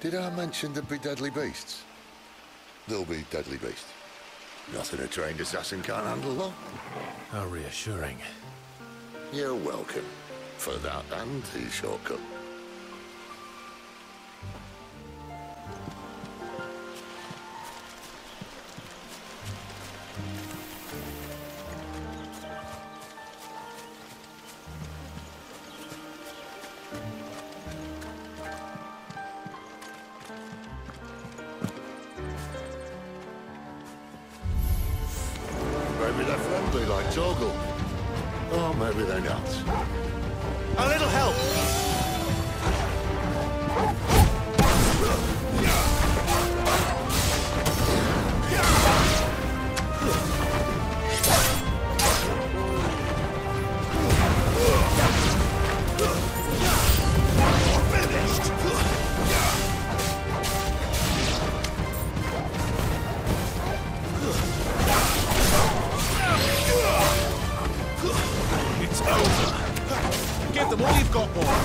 Did I mention there'd be deadly beasts? There'll be deadly beasts. Nothing a trained assassin can't handle, though. How reassuring. You're welcome. For that and his shortcut. Maybe they're friendly like Torgal. Or maybe they're not. A little help! It's over. Give them all you've got, boy.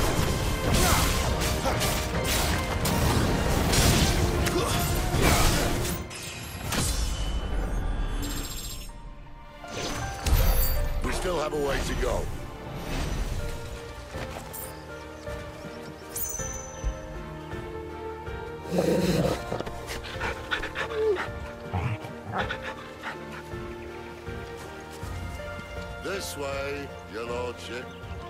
We still have a way to go. This way, your lordship.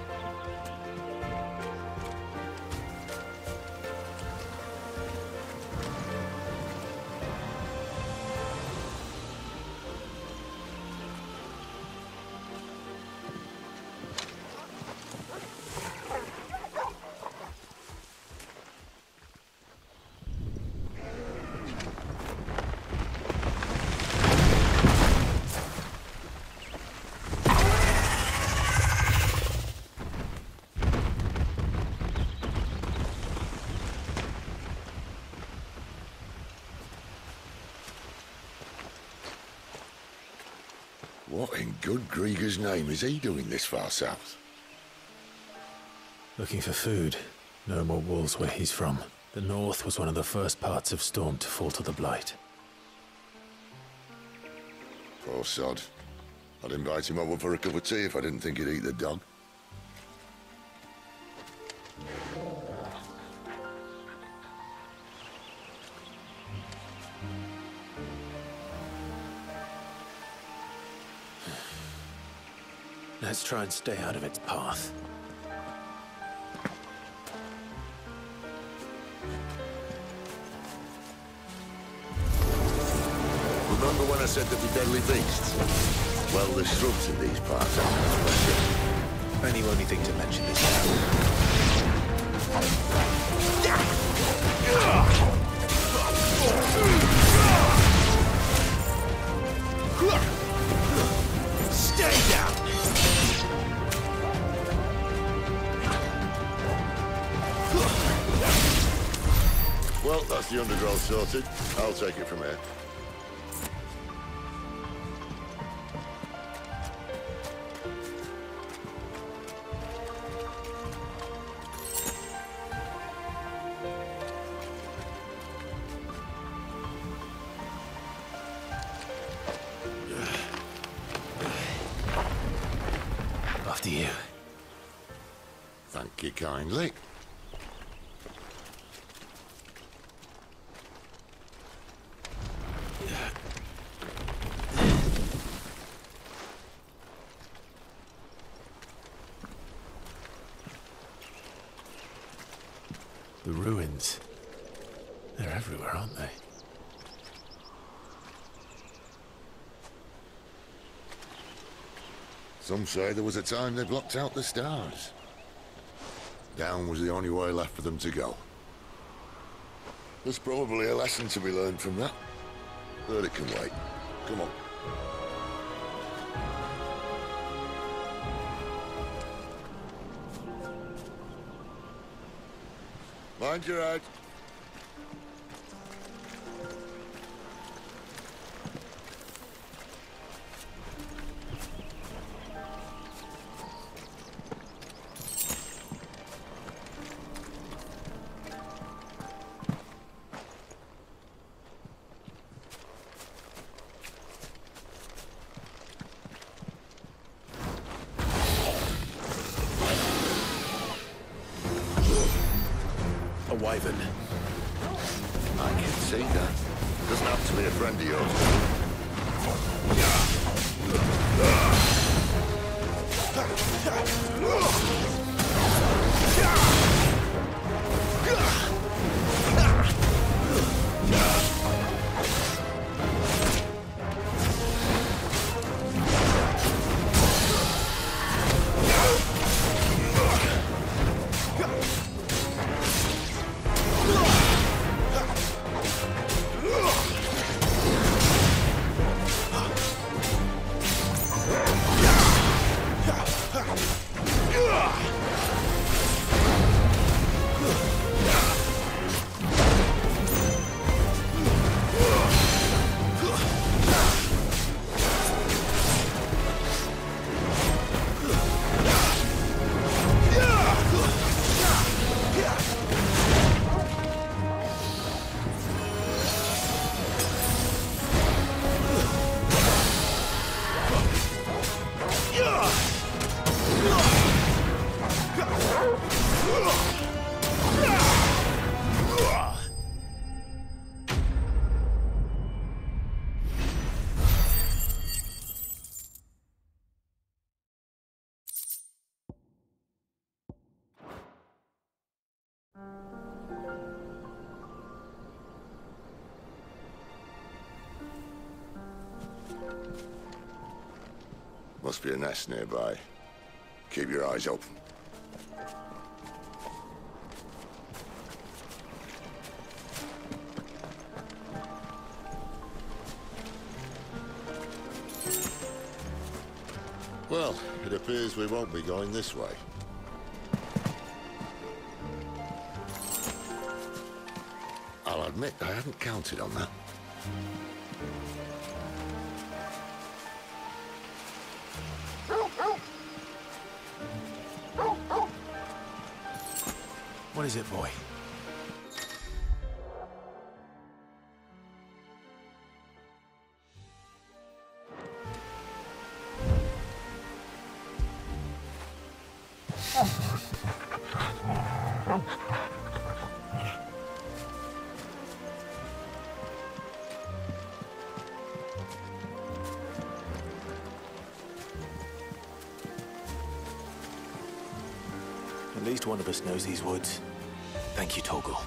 What in good Grieger's name is he doing this far south? Looking for food. No more wolves where he's from. The north was one of the first parts of Storm to fall to the Blight. Poor sod. I'd invite him over for a cup of tea if I didn't think he'd eat the dog. Let's try and stay out of its path. Remember when I said there'd be deadly beasts? Well, the shrubs in these parts aren't as precious. Only thing to mention is now. Stay down! Well, that's the undergrowth sorted. I'll take it from here. After you. Thank you kindly. The ruins. They're everywhere, aren't they? Some say there was a time they blocked out the stars. Down was the only way left for them to go. There's probably a lesson to be learned from that. But it can wait. Come on. Mind your head. wyvern. I can see that. Doesn't have to be a friend of yours. Must be a nest nearby. Keep your eyes open. Well, it appears we won't be going this way. I'll admit I hadn't counted on that. What is it, boy? At least one of us knows these woods. Thank you, Torgal.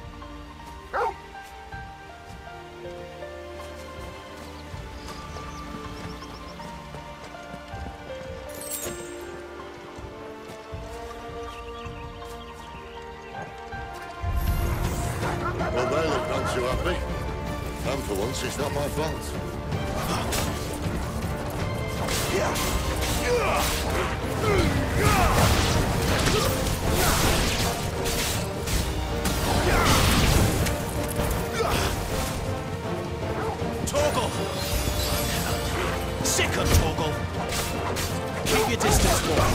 Well, they look not too happy. And for once, it's not my fault. Torgal! Sick of Torgal! Keep your distance, boy.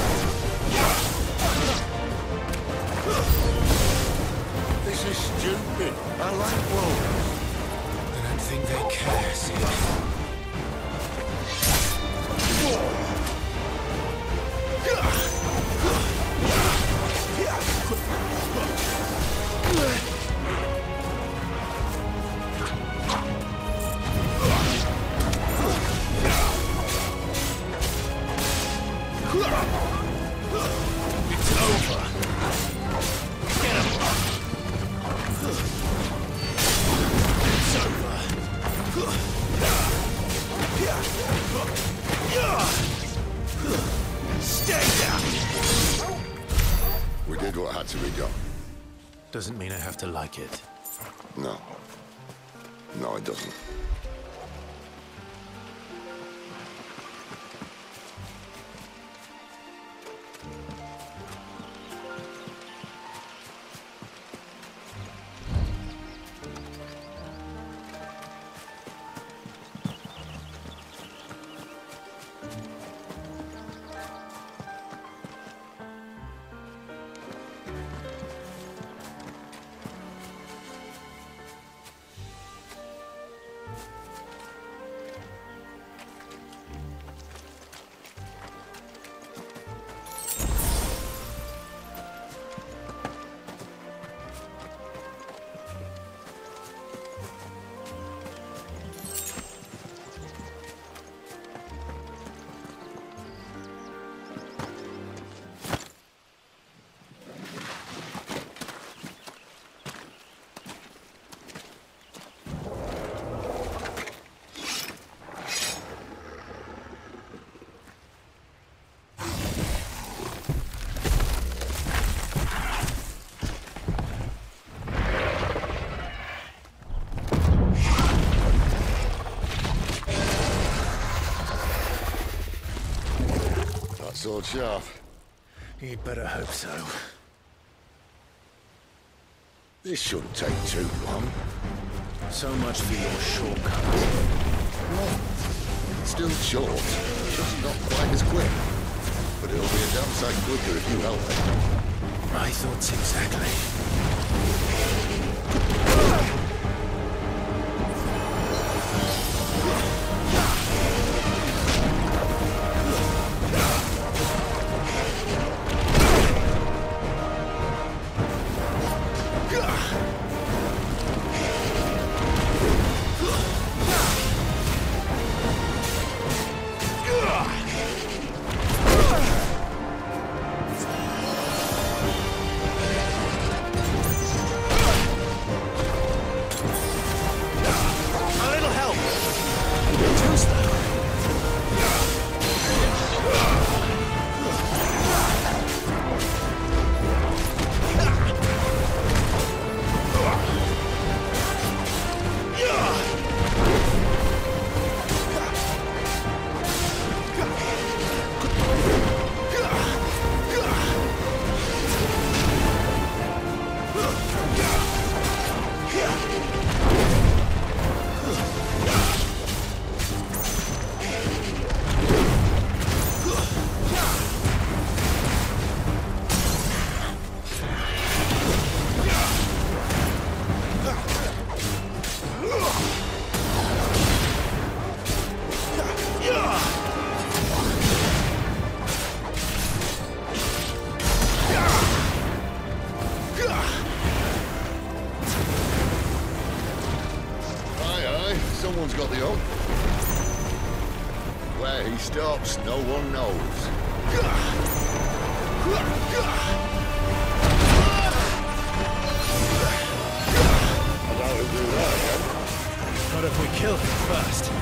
This is stupid. I like wolves. I don't think they care, Sid. It's over. Get him. It's over. Stay down. We did what had to be done. Doesn't mean I have to like it. No. No, it doesn't. sword sharp. You'd better hope so. This shouldn't take too long. So much for your shortcut. What? It's still short, just not quite as quick. But it'll be a damn sight quicker if you help me. My thoughts exactly. Someone's got the hook. Where he stops, no one knows. I doubt he'll do that again. Not if we kill him first.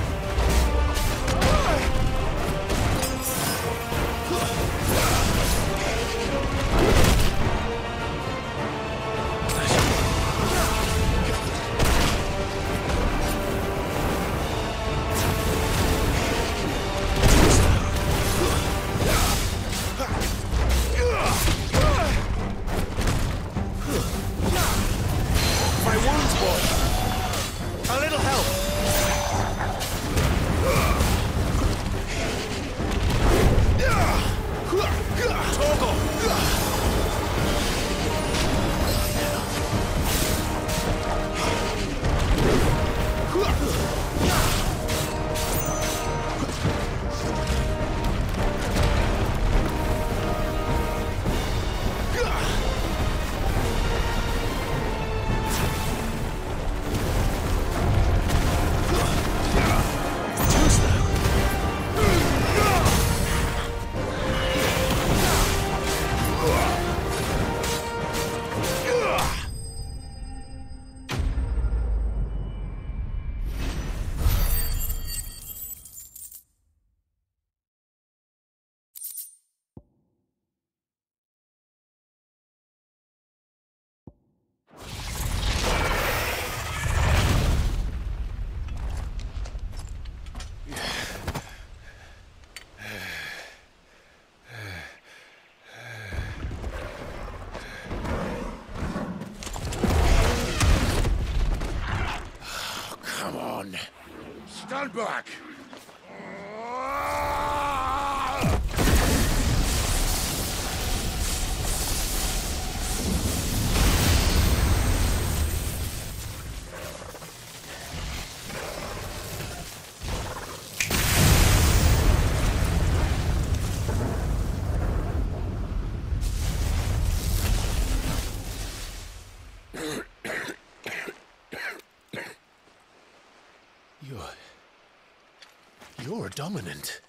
Stand back! You're a dominant.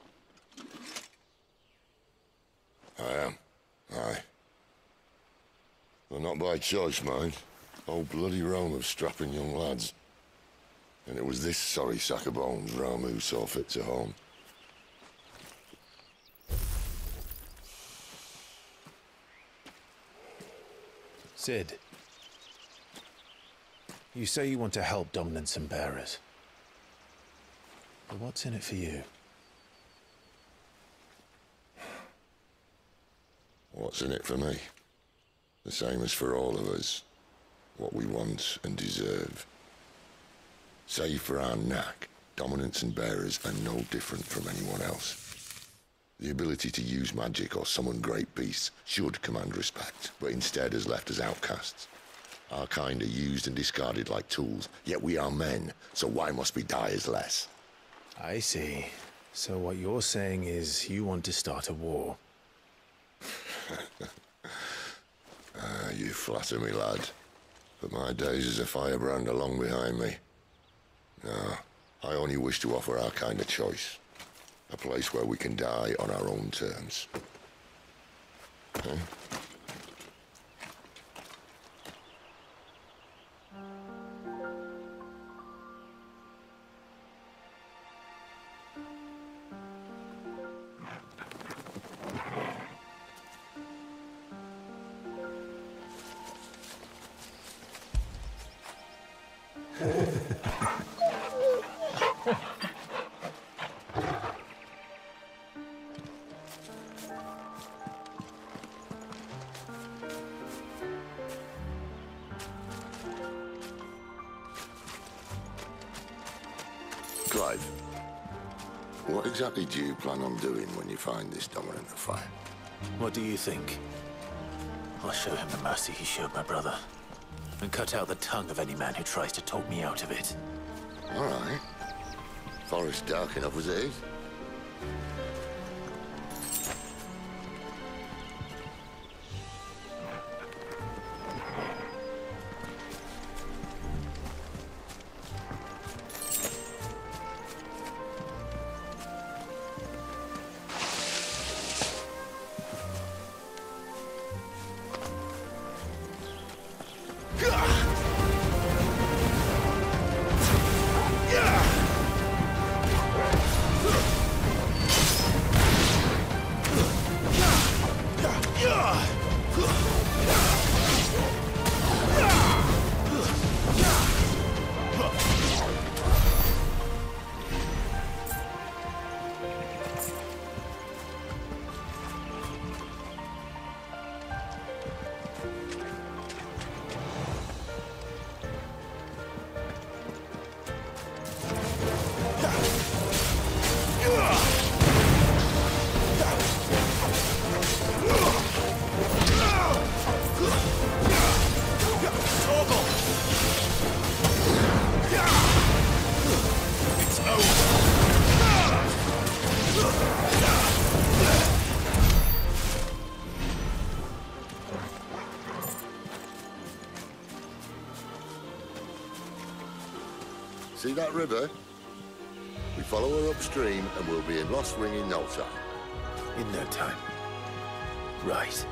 I am. Aye. Well, not by choice, mind. Whole bloody realm of strapping young lads. And it was this sorry sack of bones Ramu saw fit to home. Cid, you say you want to help dominants and bearers. But what's in it for you? What's in it for me? The same as for all of us. What we want and deserve. Save for our knack, dominants and bearers are no different from anyone else. The ability to use magic or summon great beasts should command respect, but instead has left us outcasts. Our kind are used and discarded like tools, yet we are men, so why must we die as less? I see. So what you're saying is you want to start a war. You flatter me, lad. But my days as a firebrand are long behind me. No, I only wish to offer our kind a choice. A place where we can die on our own terms. Huh? Clive, what exactly do you plan on doing when you find this dominant of fire? What do you think? I'll show him the mercy he showed my brother, and cut out the tongue of any man who tries to talk me out of it. All right. Forest dark enough as it is. See that river? We follow her upstream and we'll be in Lost Ring in no time. In no time. Right.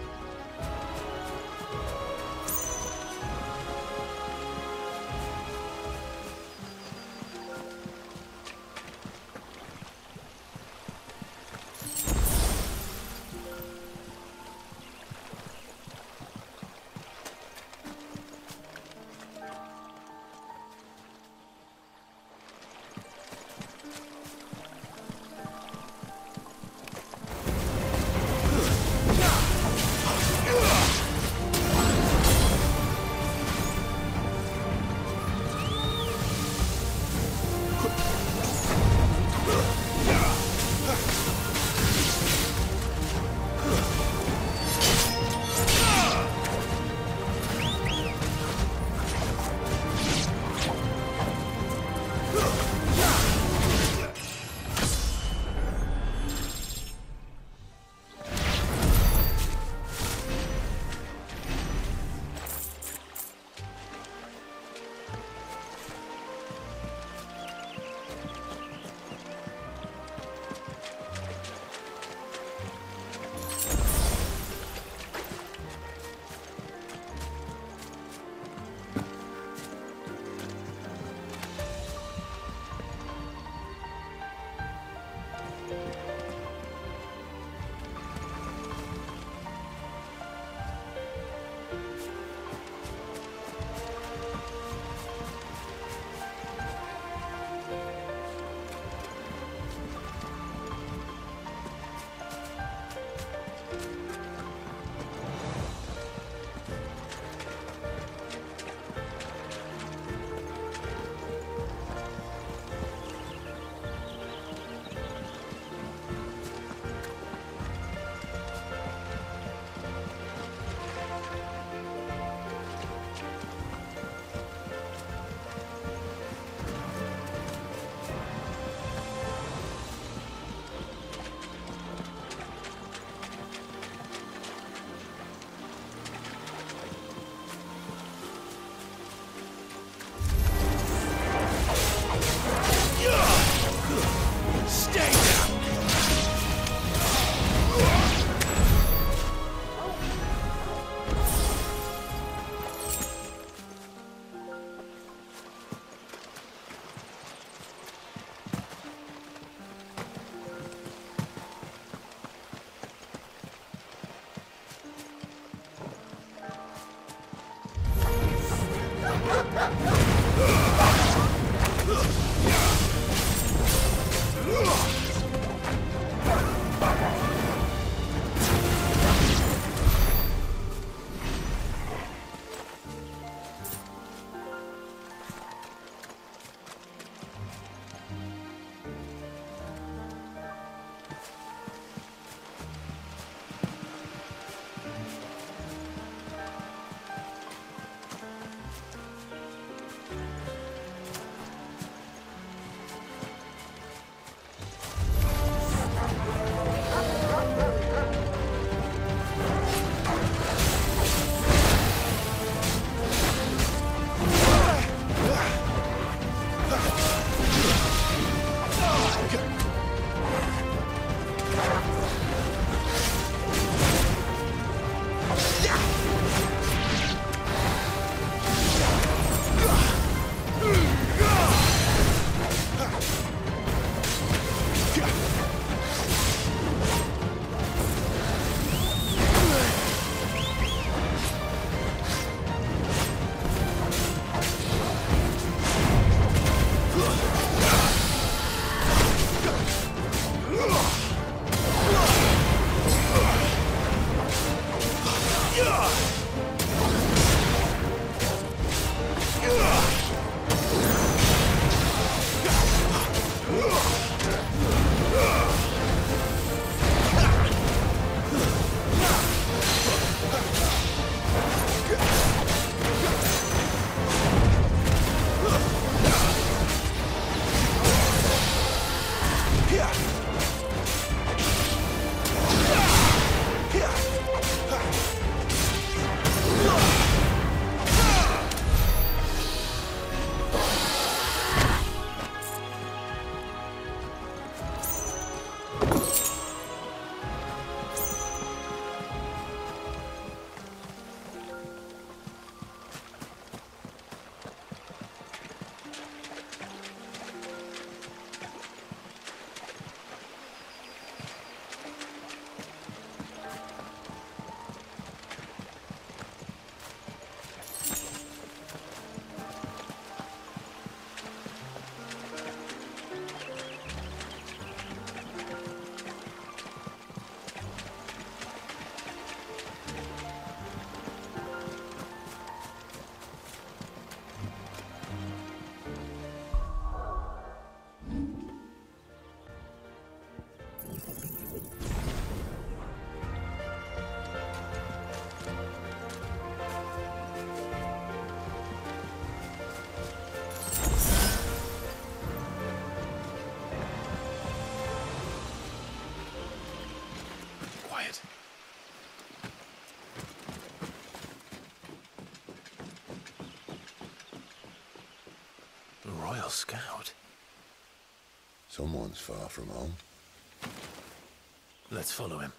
scout. Someone's far from home. Let's follow him.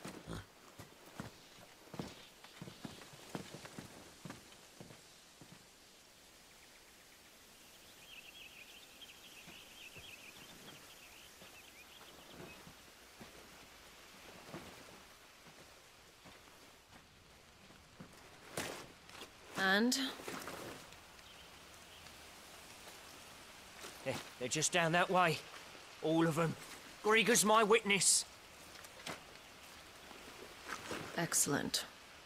And? They're just down that way. All of them. Grieger's my witness. Excellent.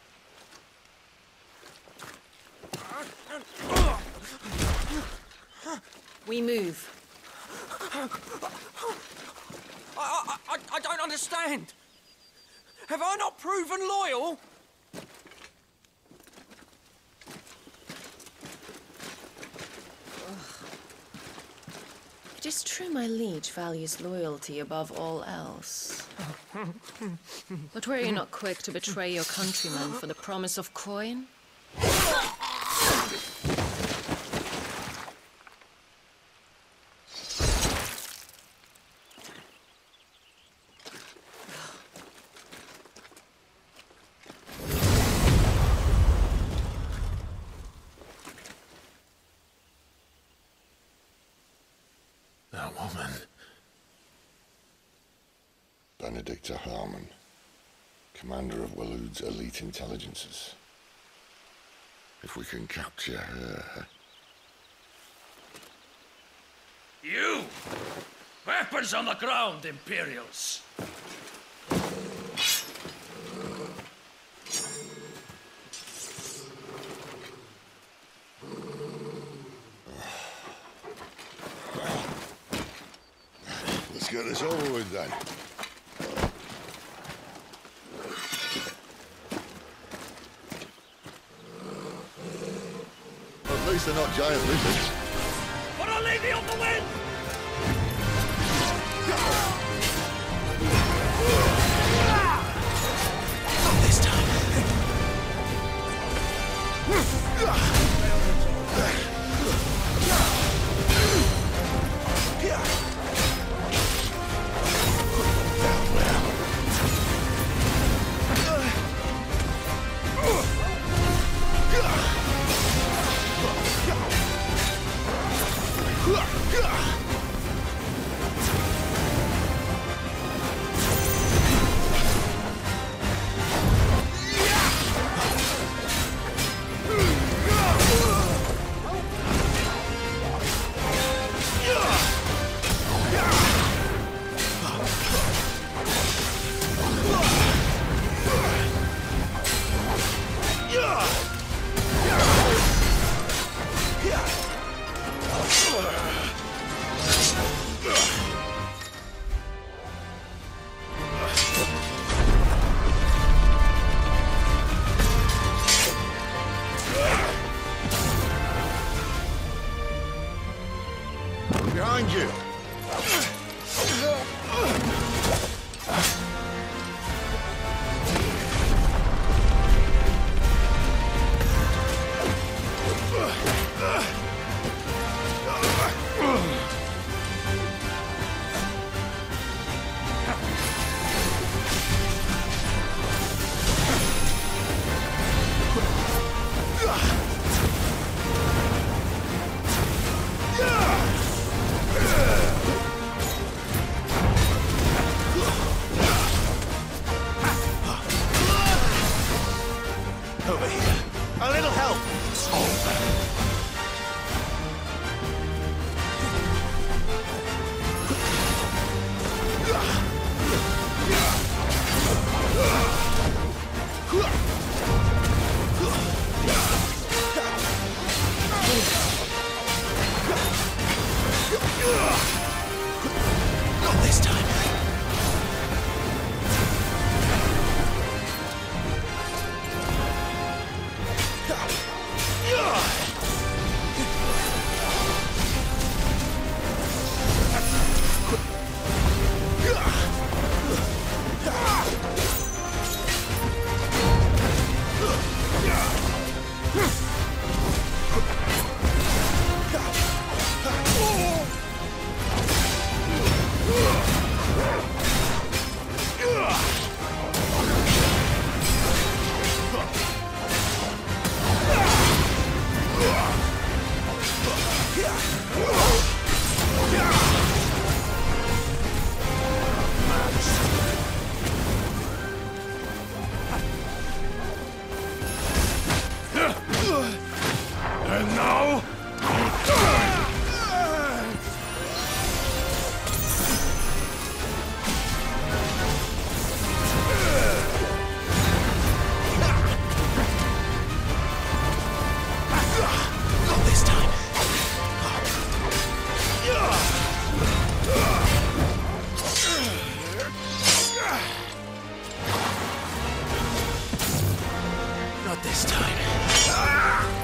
We move. I don't understand. Have I not proven loyal? It is true my liege values loyalty above all else. But were you not quick to betray your countrymen for the promise of coin? That woman. Benedicta Harmon, commander of Waloed's elite intelligences. If we can capture her... You! Weapons on the ground, Imperials! Let's get this over with then. At least they're not giant lizards. For a lady of the wind! Not this time. Behind you! Over here. A little help. Not this time. Not this time.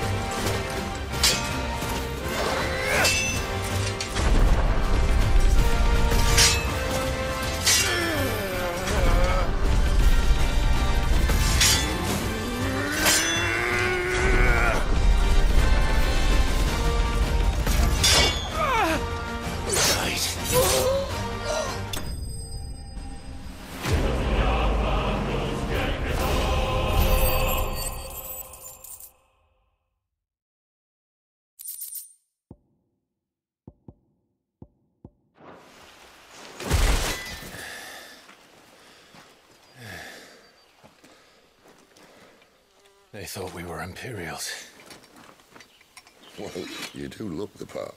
They thought we were Imperials. Well, you do look the part.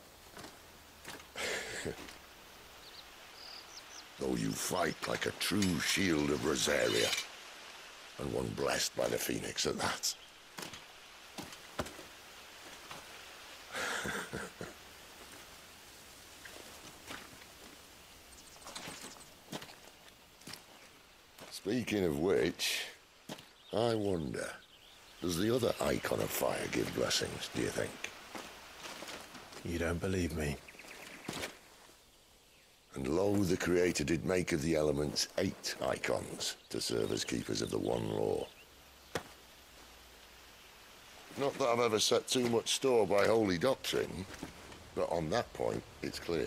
Though you fight like a true shield of Rosaria. And one blessed by the Phoenix at that. Speaking of which, I wonder, does the other Icon of Fire give blessings, do you think? You don't believe me? And lo, the Creator did make of the elements 8 Icons to serve as keepers of the one law. Not that I've ever set too much store by holy doctrine, but on that point, it's clear.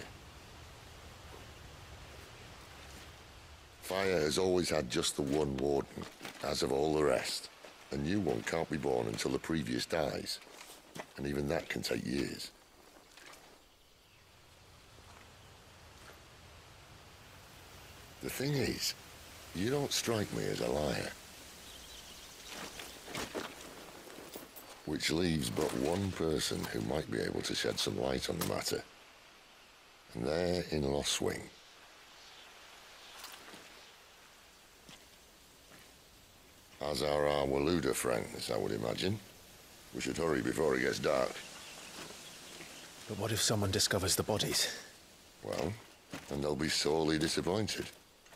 Fire has always had just the one warden, as of all the rest. A new one can't be born until the previous dies, and even that can take years. The thing is, you don't strike me as a liar. Which leaves but one person who might be able to shed some light on the matter. And they're in Lostwing. As are our Waluda friends, I would imagine. We should hurry before it gets dark. But what if someone discovers the bodies? Well, then they'll be sorely disappointed.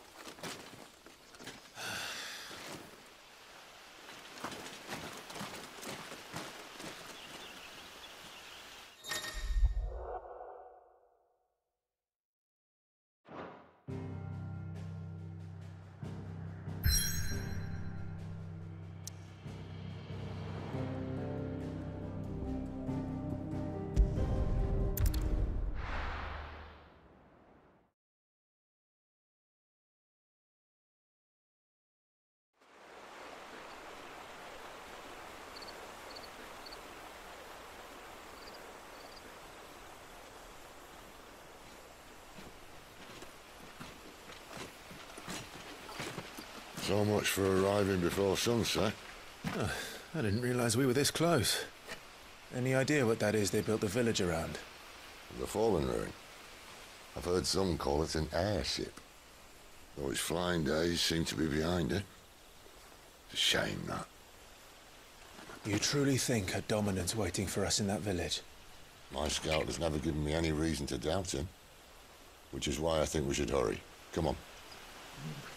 So much for arriving before sunset. Oh, I didn't realize we were this close. Any idea what that is they built the village around? The Fallen Ruin. I've heard some call it an airship. Though its flying days seem to be behind it. It's a shame, that. You truly think a dominant's waiting for us in that village? My scout has never given me any reason to doubt him. Which is why I think we should hurry. Come on.